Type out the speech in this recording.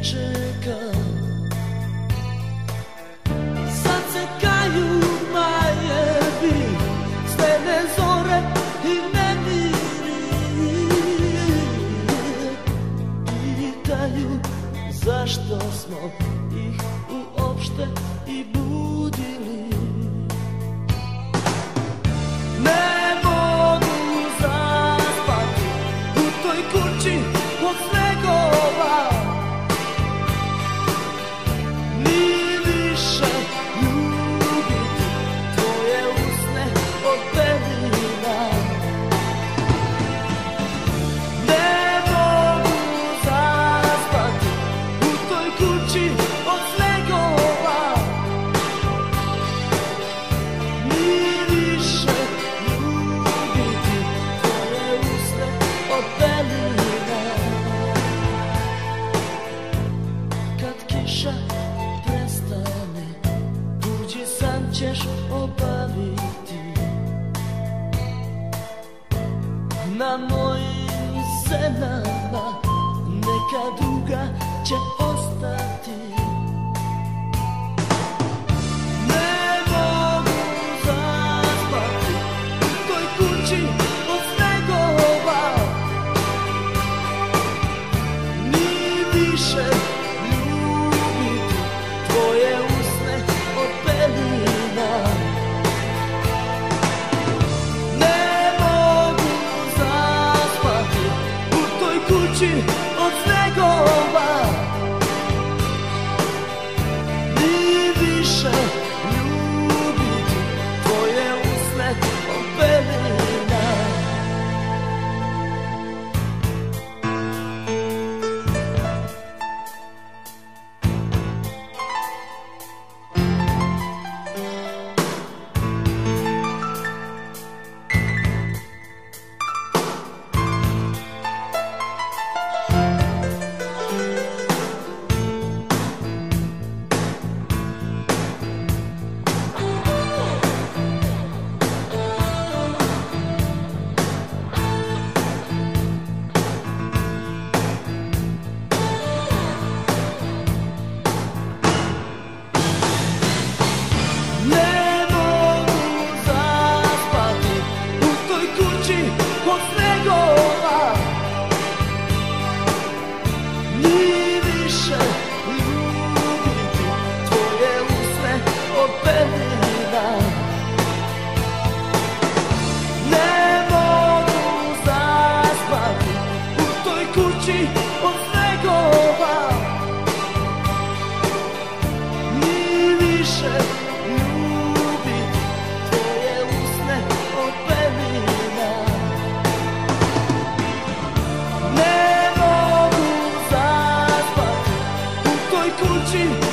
čekam. Sad se kaju majevi, stene zore i nemiri. Pitaju zašto smo ih uopšte i budili. Ne mogu zaspati u toj kući od snegova, ni više ljubiti tvoje usne od pelina. Ne mogu zaspati u toj kući od snegova, ni više ljubiti tvoje usne od pelina. Kad kiša prestane, tuđi san ćeš obaviti. Na mojim senama neka duga će ostati. Ne mogu zaspati u toj kući od snegova, ni više ljubiti tvoje usne od pelina. Ne mogu zaspati u toj kući od snegova, ni više ljubiti tvoje usne od pelina. Ne mogu zaspati u toj kući od snegova, ni više ljubiti tvoje usne od pelina. Ne mogu zaspati u toj kući od snegova, ni više ljubiti tvoje usne od pelina. Ne mogu zaspati u toj kući